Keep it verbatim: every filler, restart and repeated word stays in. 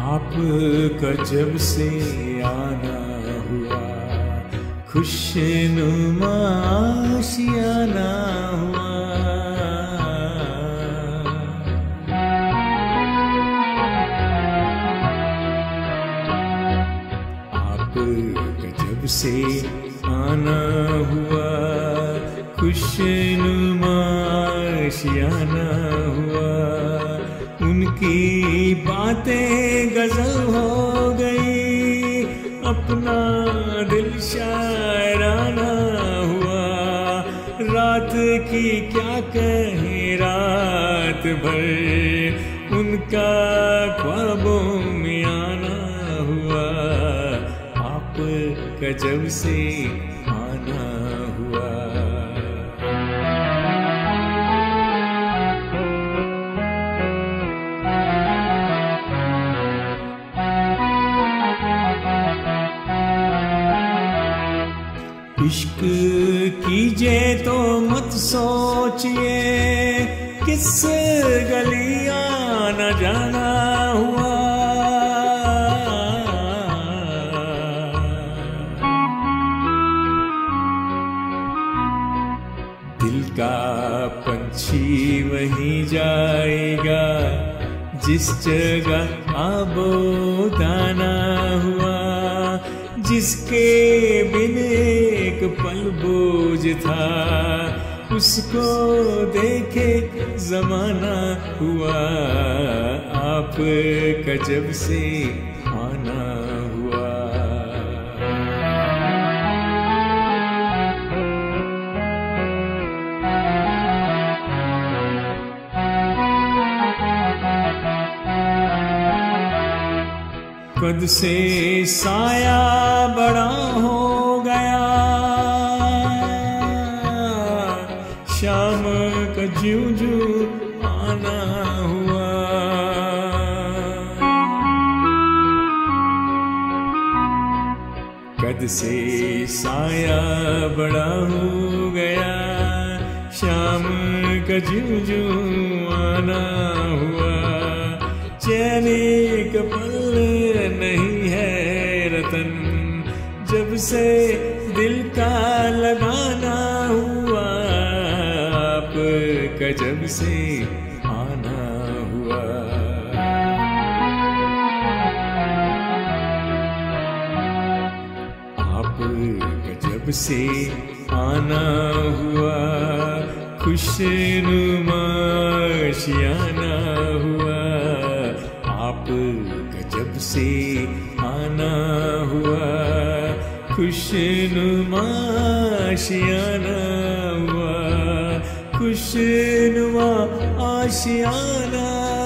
आपका जब से आना हुआ, खुशनुमा आशियाना हुआ। आपका जब से आना हुआ, खुशनुमा आशियाना हुआ। उनकी बातें गजल हो गई, अपना दिल शायराना हुआ। रात की क्या कहें, रात भर उनका ख्वाबों में आना हुआ। आपका जब से आना हुआ। इश्क कीजिए तो मत सोचिए, किस गलियां न जाना हुआ। दिल का पंछी वहीं जाएगा, जिस जगह आबोदाना हुआ। जिसके बिन एक पल बोझ था, उसको देखे जमाना हुआ। आपका जब से आना हुआ। कद से साया बड़ा हो गया, शाम का ज्यों ज्यों आना हुआ। कद से साया बड़ा हो गया, शाम का ज्यों ज्यों आना हुआ। चैन एक पल नहीं है रतन, जब से दिल का लगाना हुआ। आपका जब से आना हुआ। आपका जब से आना हुआ, खुशनुमा आशियाना हुआ। आपका जब से आना हुआ, खुशनुमा आशियाना हुआ। खुशनुमा आशियाना